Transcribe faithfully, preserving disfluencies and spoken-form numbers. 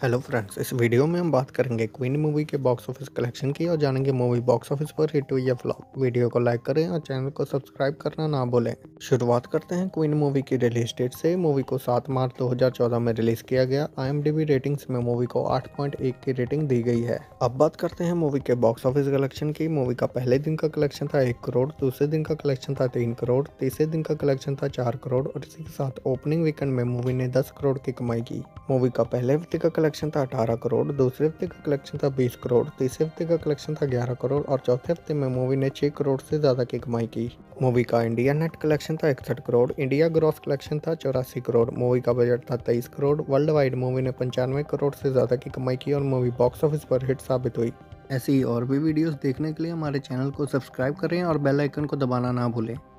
Hello friends, इस video में हम बात करेंगे क्वीन मूवी के बॉक्स ऑफिस कलेक्शन की और जानेंगे मूवी बॉक्स ऑफिस पर हिट हुई या फ्लॉप। वीडियो को लाइक करें और चैनल को सब्सक्राइब करना ना भूलें। शुरुआत करते हैं क्वीन मूवी की रिलीज डेट से। मूवी को सात मार्च दो हज़ार चौदह में रिलीज किया गया। आईएमडीबी रेटिंग्स में मूवी को आठ पॉइंट एक की रेटिंग दी गई है। अब बात करते हैं मूवी के बॉक्स ऑफिस कलेक्शन की। मूवी का पहले दिन का कलेक्शन था एक करोड़, दूसरे दिन का कलेक्शन था तीन करोड़, तीसरे दिन का कलेक्शन था चार करोड़ और इसी के साथ ओपनिंग वीकेंड में मूवी ने दस करोड़ की कमाई की। मूवी का पहले हफ्ते का कलेक्शन था अठारह करोड़, दूसरे हफ्ते का कलेक्शन था बीस करोड़, तीसरे हफ्ते का कलेक्शन था ग्यारह करोड़ और चौथे हफ्ते में मूवी ने छह करोड़ से ज़्यादा की कमाई की। मूवी का इंडिया नेट कलेक्शन था इकसठ करोड़, इंडिया ग्रॉस कलेक्शन था चौरासी करोड़, मूवी का बजट था तेईस करोड़। वर्ल्ड वाइड मूवी ने पंचानवे करोड़ से ज़्यादा की कमाई की और मूवी बॉक्स ऑफिस पर हिट साबित हुई। ऐसी और भी वीडियोस देखने के लिए हमारे चैनल को सब्सक्राइब करें और बेल आइकन को दबाना ना भूलें।